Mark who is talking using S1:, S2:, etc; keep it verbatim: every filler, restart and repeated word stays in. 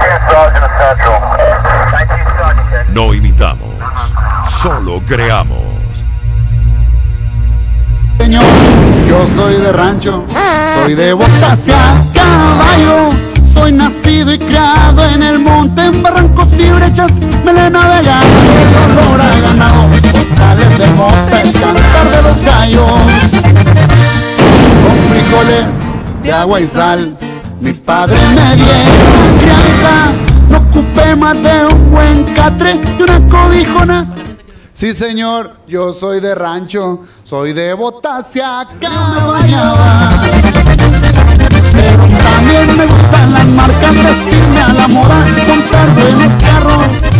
S1: No imitamos, solo creamos.
S2: Señor, yo soy de rancho, soy de botas y a caballo. Soy nacido y criado en el monte, en barrancos y brechas, me le he navegado, el olor a ganado, postales de mota, el cantar de los gallos. Con frijoles de agua y sal, mis padres me dieron crianza. No ocupé más de un buen catre y una cobijona. Sí, señor, yo soy de rancho, soy de botas y acá me bañaba. Pero también me gustan las marcas, vestirme a la moda, comprar buenos carros.